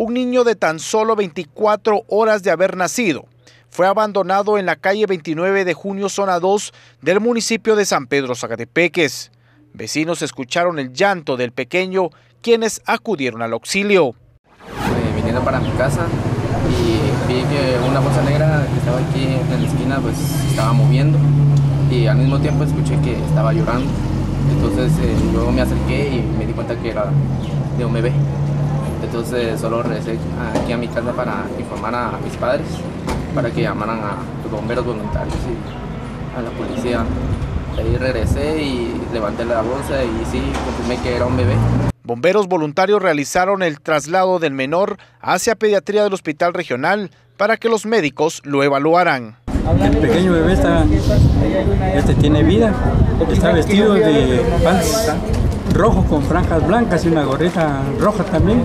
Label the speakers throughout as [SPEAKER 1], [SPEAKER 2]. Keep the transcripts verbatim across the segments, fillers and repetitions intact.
[SPEAKER 1] un niño de tan solo veinticuatro horas de haber nacido fue abandonado en la calle veintinueve de junio, zona dos del municipio de San Pedro Zacatepeques. Vecinos escucharon el llanto del pequeño, quienes acudieron al auxilio.
[SPEAKER 2] Eh, viniendo para mi casa y vi que una bolsa negra que estaba aquí en la esquina pues estaba moviendo y al mismo tiempo escuché que estaba llorando. Entonces eh, yo me acerqué y me di cuenta que era de un bebé. Entonces solo regresé aquí a mi casa para informar a mis padres, para que llamaran a los bomberos voluntarios y a la policía. Ahí regresé y levanté la bolsa y sí, confirmé que era un bebé.
[SPEAKER 1] Bomberos voluntarios realizaron el traslado del menor hacia pediatría del hospital regional para que los médicos lo evaluaran.
[SPEAKER 3] El pequeño bebé está, este tiene vida, está vestido de pants rojo con franjas blancas y una gorrita roja también.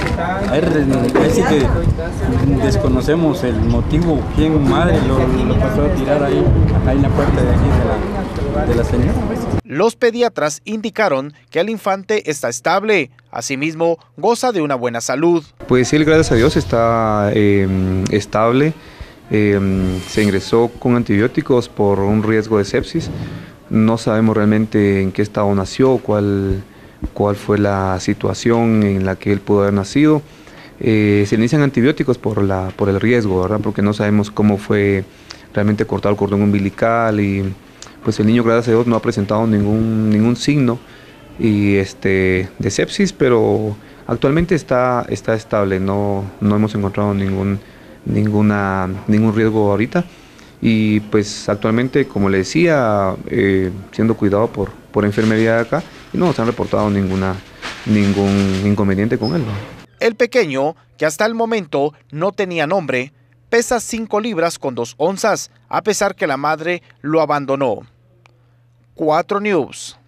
[SPEAKER 3] Así que desconocemos el motivo, quién madre lo, lo pasó a tirar ahí, ahí en la puerta de aquí de la, de la señora.
[SPEAKER 1] Los pediatras indicaron que el infante está estable, asimismo goza de una buena salud.
[SPEAKER 4] Pues él, gracias a Dios, está eh, estable. Eh, se ingresó con antibióticos por un riesgo de sepsis. No sabemos realmente en qué estado nació, cuál, cuál fue la situación en la que él pudo haber nacido. Eh, se inician antibióticos por, la, por el riesgo, ¿verdad? Porque no sabemos cómo fue realmente cortado el cordón umbilical y pues el niño, gracias a Dios, no ha presentado ningún, ningún signo y, este, de sepsis, pero actualmente está, está estable, no, no hemos encontrado ningún, ninguna, ningún riesgo ahorita. Y pues actualmente, como le decía, eh, siendo cuidado por, por enfermería de acá, y no nos han reportado ninguna, ningún inconveniente con él, ¿no?
[SPEAKER 1] El pequeño, que hasta el momento no tenía nombre, pesa cinco libras con dos onzas, a pesar que la madre lo abandonó. cuatro News.